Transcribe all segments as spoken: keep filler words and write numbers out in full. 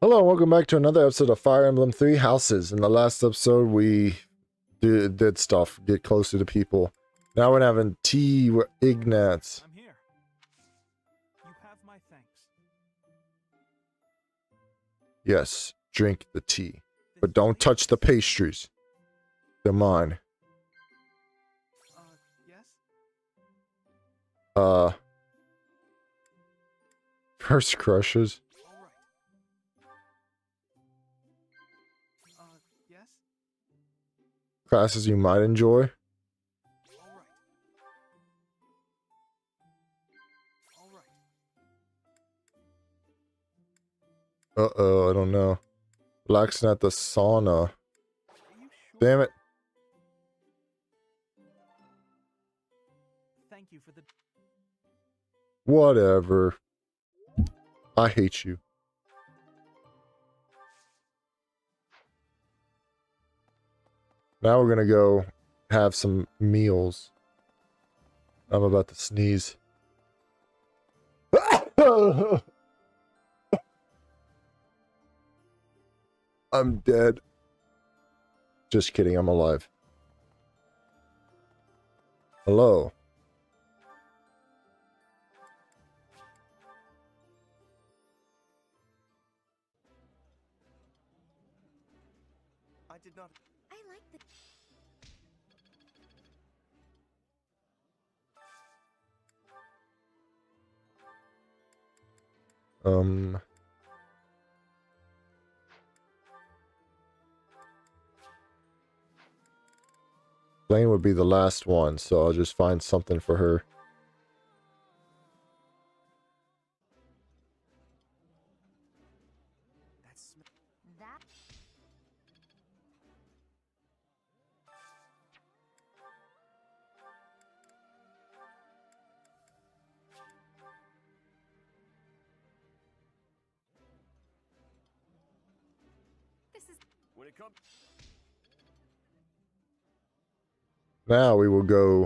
Hello and welcome back to another episode of Fire Emblem Three Houses. In the last episode, we did, did stuff, get closer to people. Now we're having tea with Ignatz. I'm here. You have my thanks. Yes, drink the tea. But don't touch the pastries. They're mine. Uh, yes? Uh... First crushes. All right. Uh, yes? Classes you might enjoy. All right. All right. Uh-oh, I don't know. Relaxing at the sauna. Are you sure? Damn it. Thank you for the... Whatever. I hate you. Now we're gonna go have some meals. I'm about to sneeze. I'm dead. Just kidding, I'm alive. Hello. I did not... I like the... Um... Blaine would be the last one, so I'll just find something for her. That's... That... This is... When it comes... Now we will go...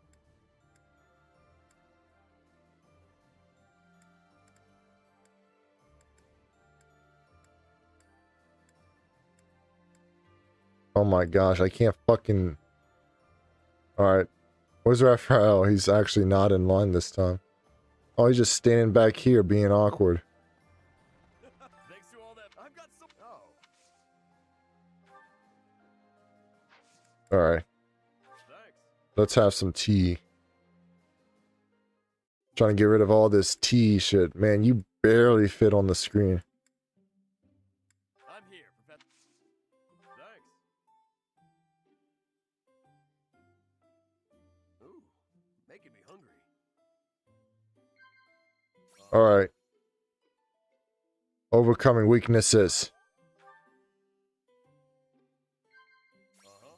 Oh my gosh, I can't fucking... Alright. Where's Raphael? He's actually not in line this time. Oh, he's just standing back here being awkward. Thanks to all that... I've got some... Oh. Alright. Thanks. Let's have some tea. Trying to get rid of all this tea shit. Man, you barely fit on the screen. I'm here, Professor. Thanks. Ooh, making me hungry. Uh, Alright. Overcoming weaknesses. Uh-huh.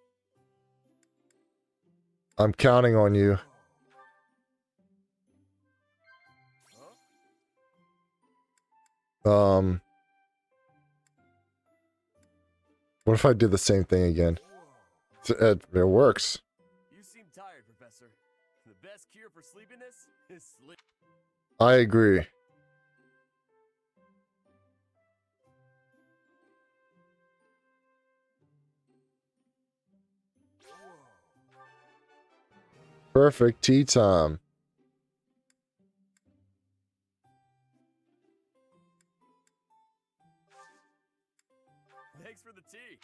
I'm counting on you. Huh? Um... What if I did the same thing again? Whoa. It, it works. You seem tired, Professor. The best cure for sleepiness is sleep. I agree. Whoa. Perfect tea time. Thanks for the tea.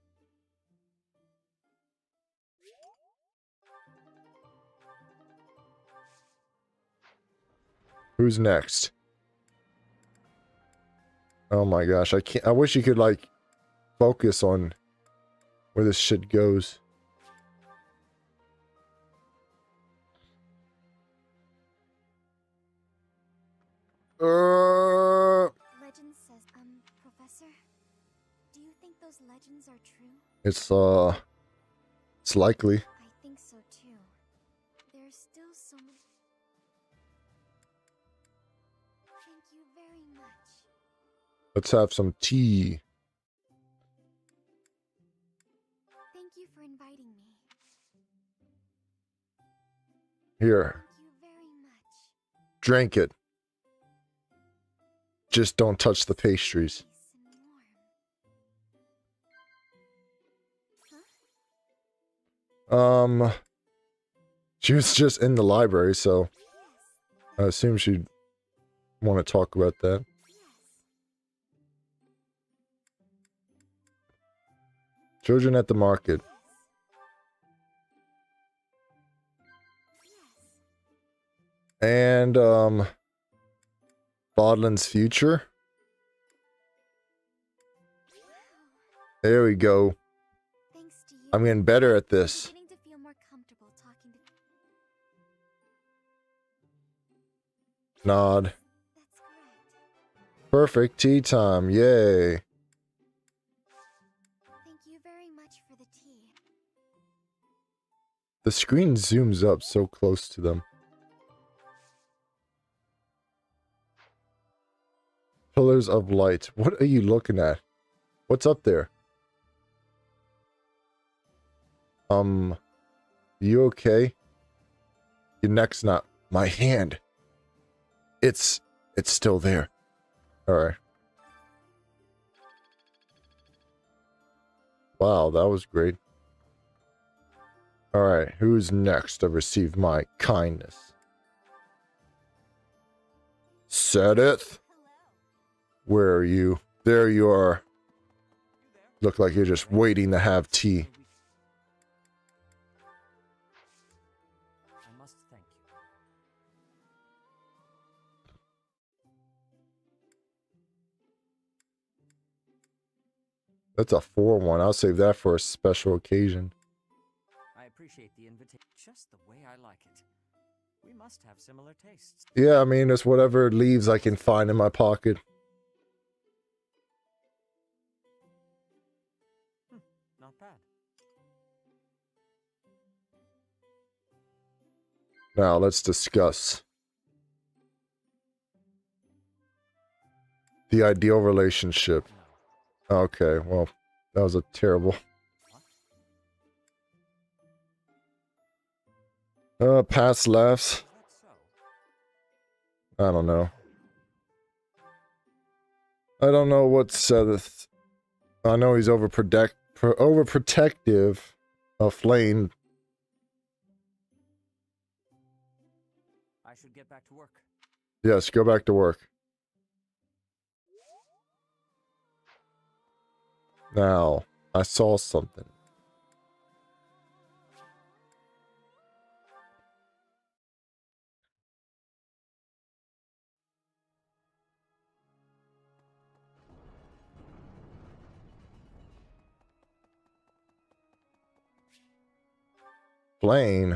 Who's next? Oh my gosh, I can't. I wish you could like focus on where this shit goes. Uh, Legend says... Um, Professor? Do you think those legends are true? it's uh, it's likely. I think so too. There's still so many... Thank you very much. Let's have some tea. Thank you for inviting me. Here, Thank you very much. drink it. Just don't touch the pastries. Nice and warm. Huh? Um, she was just in the library, so Yes. I assume she'd want to talk about that. Yes. Children at the market. Yes. And, um, Bodlin's future. There we go. Thanks to you. I'm getting better at I'm this. beginning to feel more comfortable talking to. Nod. That's correct. Perfect tea time. Yay. Thank you very much for the tea. The screen zooms up so close to them. Pillars of light. What are you looking at? What's up there? Um, you okay? Your neck's not. My hand. It's, it's still there. Alright. Wow, that was great. Alright, who's next to receive my kindness? Sedith? Where are you? There you are. Look like you're just waiting to have tea. I must thank you. That's a four one. I'll save that for a special occasion. I appreciate the invitation just the way I like it. We must have similar tastes. Yeah, I mean, it's whatever leaves I can find in my pocket. Hmm, not bad. Now, let's discuss the ideal relationship. Okay, well, that was a terrible... Uh, past laughs. Is that so? I don't know. I don't know what Sedith... I know he's overprotect, overprotective of Flame. I should get back to work. Yes, go back to work. Now, I saw something. Blaine.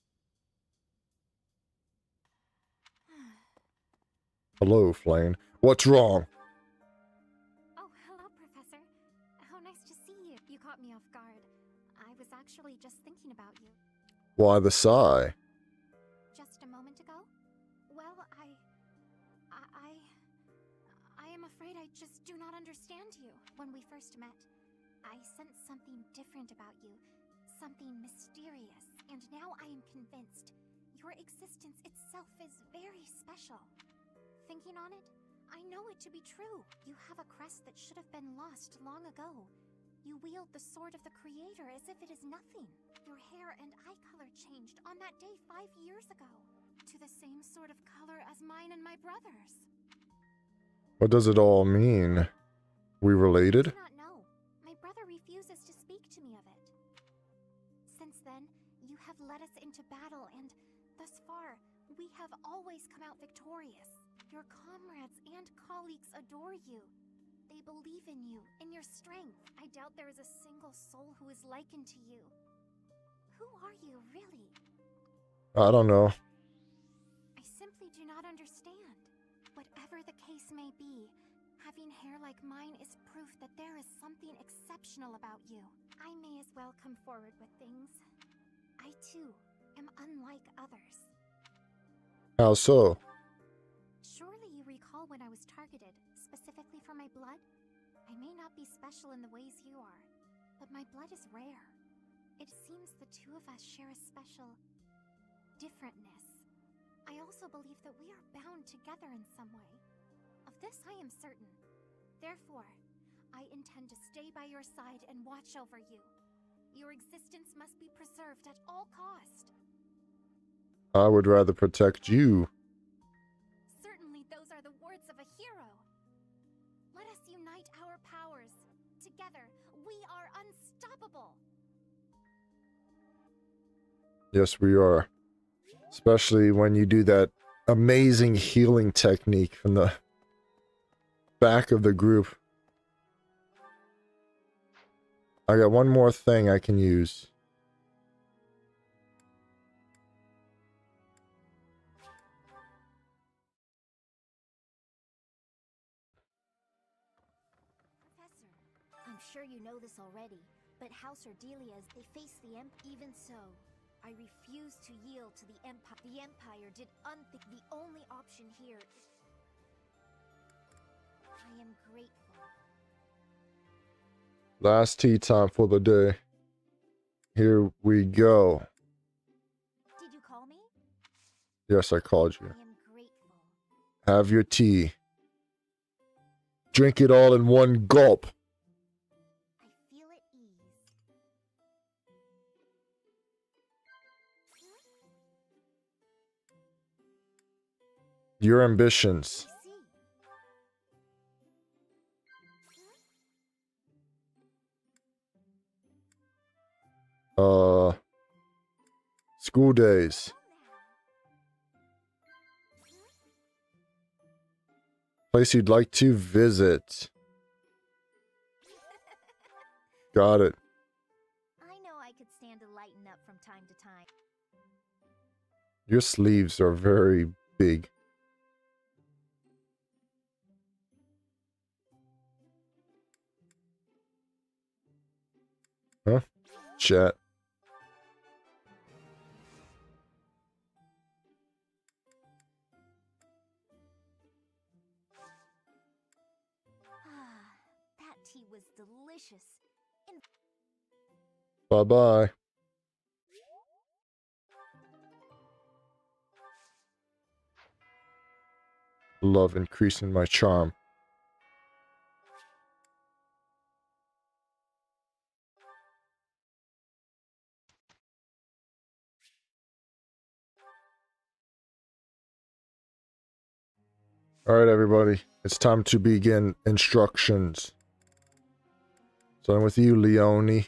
Hello, Flame. What's wrong? Oh, hello, Professor. How nice to see you. You caught me off guard. I was actually just thinking about you. Why the sigh? Just a moment ago? Well, I... I... I, I am afraid I just do not understand you. When we first met, I sensed something different about you. Something mysterious. And now I am convinced your existence itself is very special. Thinking on it, I know it to be true. You have a crest that should have been lost long ago. You wield the sword of the Creator as if it is nothing. Your hair and eye color changed on that day five years ago to the same sort of color as mine and my brother's. What does it all mean? We related? I do not know. My brother refuses to speak to me of it. Since then, you have led us into battle, and thus far, we have always come out victorious. Your comrades and colleagues adore you. They believe in you, in your strength. I doubt there is a single soul who is likened to you. Who are you, really? I don't know. I simply do not understand. Whatever the case may be, having hair like mine is proof that there is something exceptional about you. I may as well come forward with things. I, too, am unlike others. How so? Surely you recall when I was targeted, specifically for my blood? I may not be special in the ways you are, but my blood is rare. It seems the two of us share a special... differentness. I also believe that we are bound together in some way. Of this I am certain. Therefore, I intend to stay by your side and watch over you. Your existence must be preserved at all cost. I would rather protect you. Certainly those are the words of a hero. Let us unite our powers. Together, we are unstoppable. Yes, we are. Especially when you do that amazing healing technique from the back of the group. I got one more thing I can use. Professor, I'm sure you know this already, but House Ordelia's, they face the Emp. Even so, I refuse to yield to the Empire. The Empire did unthink. The only option here is... I am grateful. Last tea time for the day. Here we go. Did you call me? Yes, I called I you. am grateful. Have your tea. Drink it all in one gulp. I feel at ease. Your ambitions. I see. Uh, school days. Place you'd like to visit. Got it. I know I could stand to lighten up from time to time. Your sleeves are very big. Huh? Chat. Ah, that tea was delicious. In Bye-bye. Love increasing my charm. Alright, everybody. It's time to begin instructions. Starting with you, Leonie.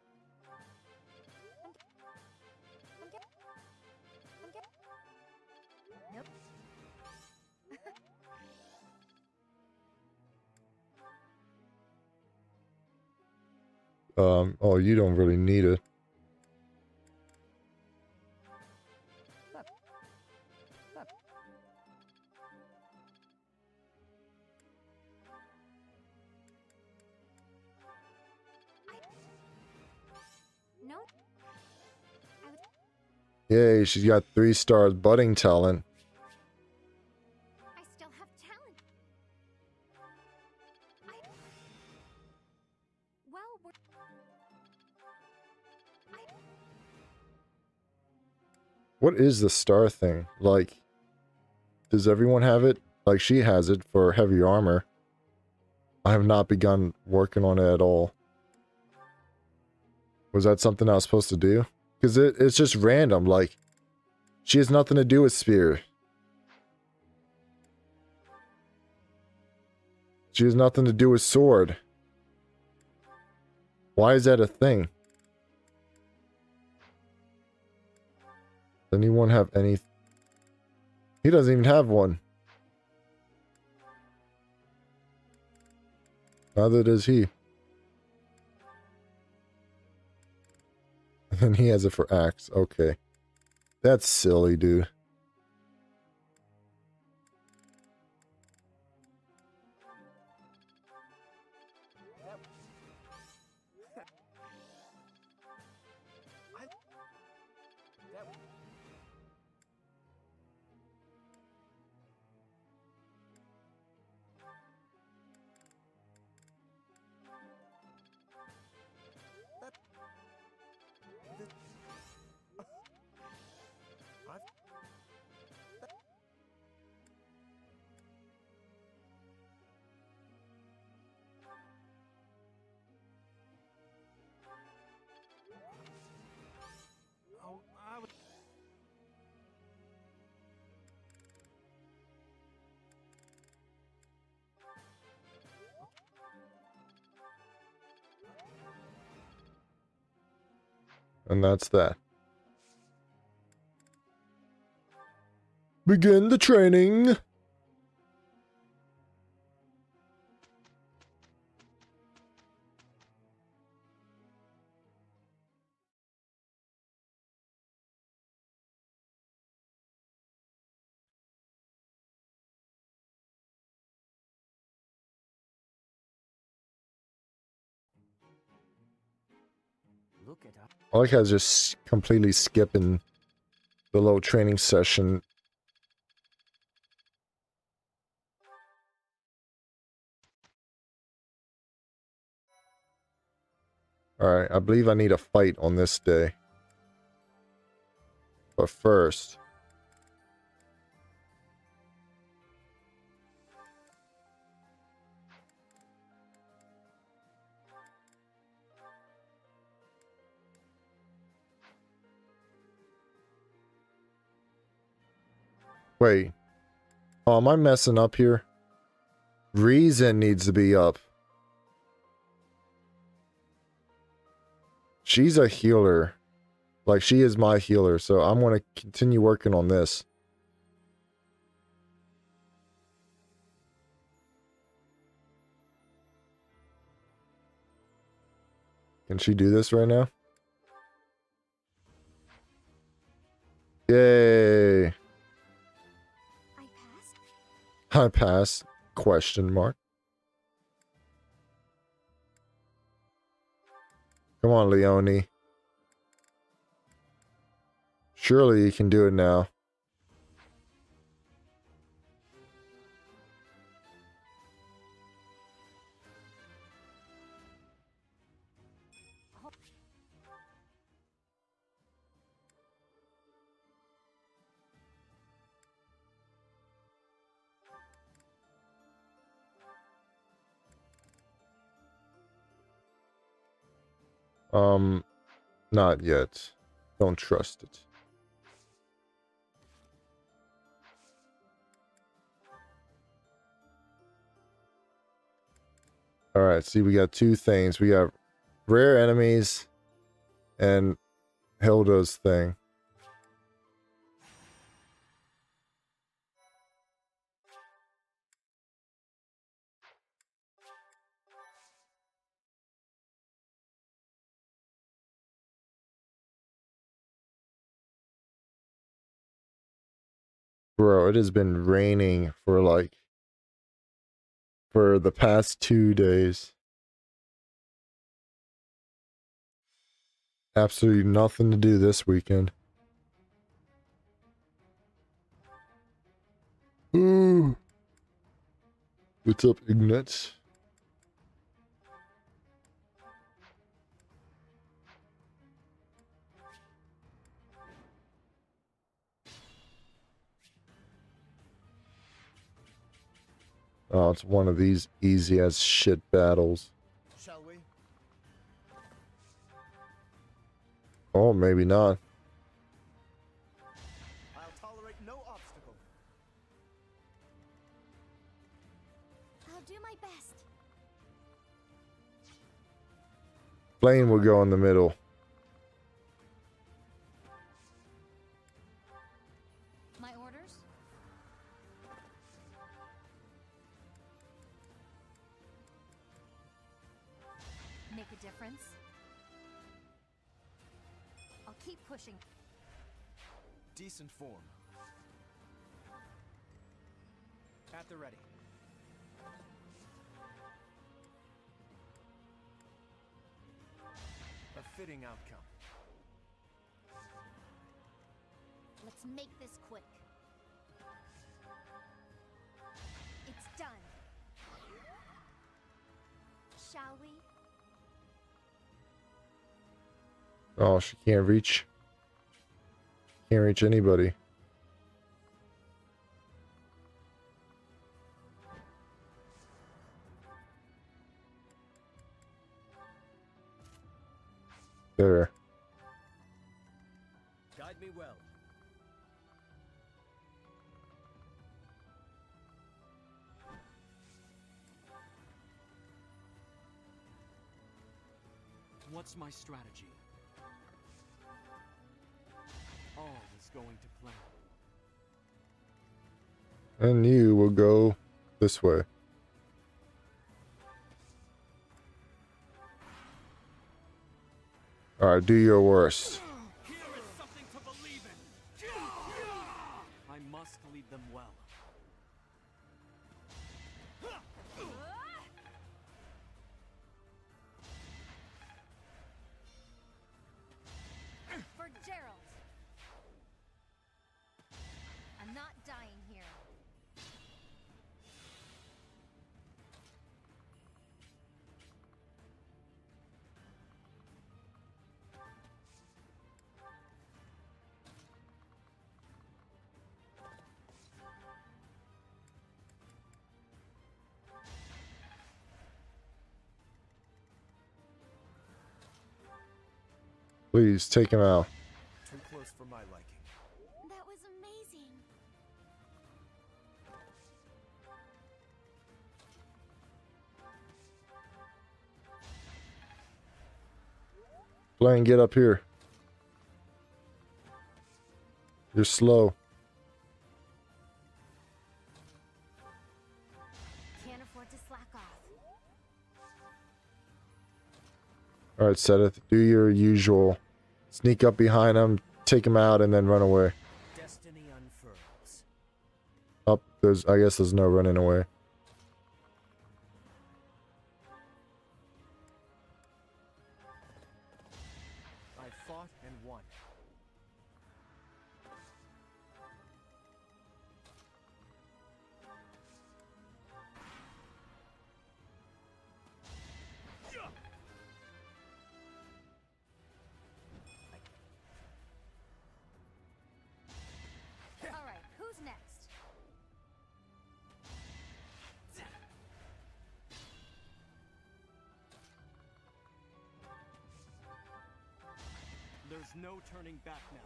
Nope. Um, oh, you don't really need it. No. Yay, she's got three stars budding talent. I still have talent. I... Well, we're... I... What is the star thing? Like, does everyone have it? Like, she has it for heavy armor. I have not begun working on it at all. Was that something I was supposed to do? Because it, it's just random, like, she has nothing to do with spear. She has nothing to do with sword. Why is that a thing? Does anyone have any... He doesn't even have one. Neither does he. And he has it for axe. Okay. That's silly, dude. And that's that. Begin the training. Look at us. I like how it's just completely skipping the little training session. Alright, I believe I need a fight on this day. But first... Wait. Oh, am I messing up here? Reason needs to be up. She's a healer. Like, she is my healer, so I'm going to continue working on this. Can she do this right now? Yay! I passed? I pass. Question mark. Come on, Leonie. Surely you can do it now. Um, not yet. Don't trust it. Alright, see, we got two things. We got rare enemies and Hilda's thing. Bro, it has been raining for like, for the past two days. Absolutely nothing to do this weekend. Ooh. What's up, Ignat? Oh, it's one of these easy as shit battles. Shall we? Oh, maybe not. I'll tolerate no obstacle. I'll do my best. Blaine will go in the middle. My orders? Make a difference? I'll keep pushing. Decent form. At the ready. A fitting outcome. Let's make this quick. It's done. Shall we? Oh, she can't reach. Can't reach anybody. There. Guide me well. What's my strategy? it's going to plan. And you will go this way. Alright, do your worst. Here is something to believe in. I must lead them well. For Gerald. I'm not dying here. Please take him out. Too close for my liking. That was amazing. Blaine, get up here. You're slow. Can't afford to slack off. Alright, Seth, do your usual. Sneak up behind him, take him out, and then run away. Destiny unfurls. Up, there's, I guess there's no running away. I fought and won. All right, who's next? There's no turning back now.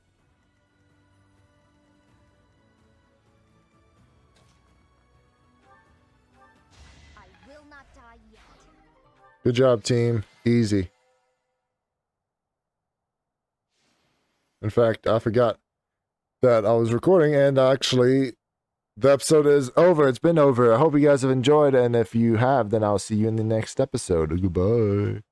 I will not die yet. Good job, team. Easy. In fact, I forgot that I was recording, and actually, the episode is over. It's been over. I hope you guys have enjoyed, and if you have, then I'll see you in the next episode. Goodbye.